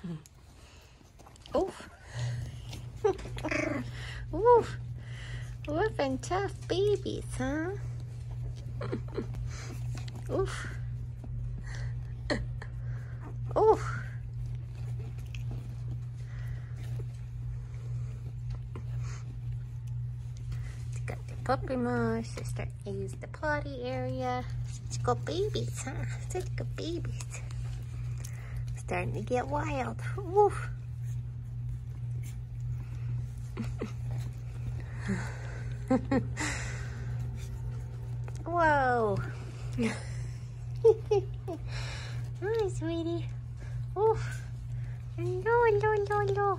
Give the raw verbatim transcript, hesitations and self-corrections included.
Oof. Oof. Rough and tough babies, huh? Oof. Oof. Got the puppy mush. They start to use the potty area. Such good babies, huh? Such good babies. Starting to get wild. Oof. Whoa. Hi, sweetie. Oof. No, no, no, no.